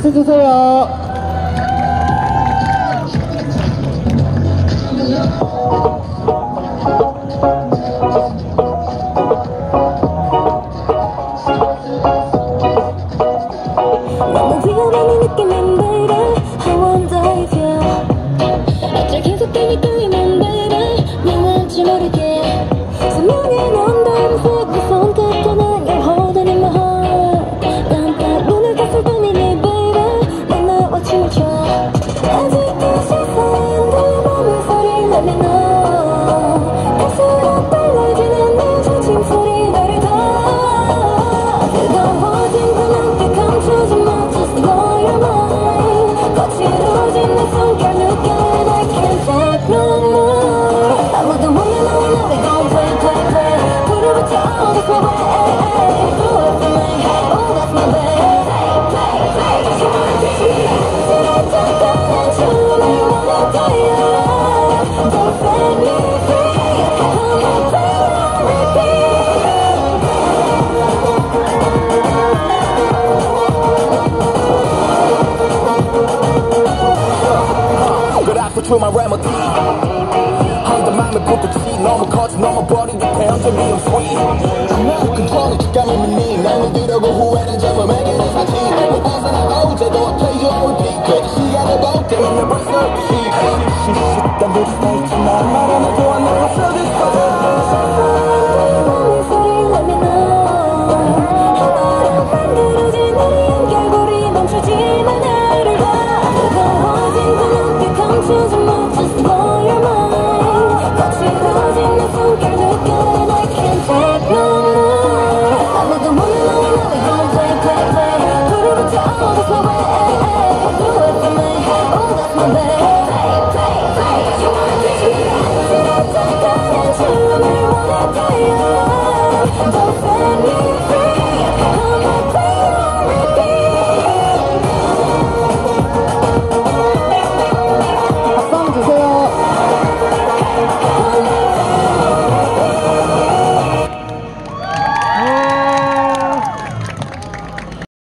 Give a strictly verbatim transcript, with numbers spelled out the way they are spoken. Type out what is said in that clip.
박수주세요. 너무 위험한 이 느낌은 baby I wonder if you 어쩔 계속 괜히 끌리는 baby 왜 뭔지 모르게 선명히 넌 닮은 색 손끝도 난 널 holding in my heart 깜빡 눈을 떴을 뿐이니 baby 넌 나와 춤을 춰 아직도 시선 내 맘의 소리 let me know 갈수록 빨라지는 내 전심 소리 너를 더 뜨거워진 그 눈빛 감추지 마 just blow your mind 거칠어진 내 숨결 느껴 and I can't take no more 아무도 몰라 너와 나 we gon' play play play 불을 붙여 oh that's my way do it for me oh that's my way play play play 지나쳐 가는 춤을 wanna do you don't set me free I'ma play on repeat Through my remedy 한대 맘에 붙었지 너무 커져 너무 버리게 태연적이 I'm free I'm not controlling 직감이 미니 날 믿으려고 후회는 젊음에게 내 사지 못 벗어나 어제도 I play you on repeat 그 시간을 볼 때면 내 벌써 시시시 딴 듯이 다 있지만 말 안 해도 I never feel this 맘의 소리 let me know 하나로 만들어진 우리 연결고리 멈추지 마 나를 봐 뜨거워진 그 눈빛 감추지 마 just blow your mind 거칠어진 내 숨결 느껴 and I can't take no more 아무도 몰라 너와 나 we gon' play play play 불을 붙여 oh that's my way do it for me oh that's my way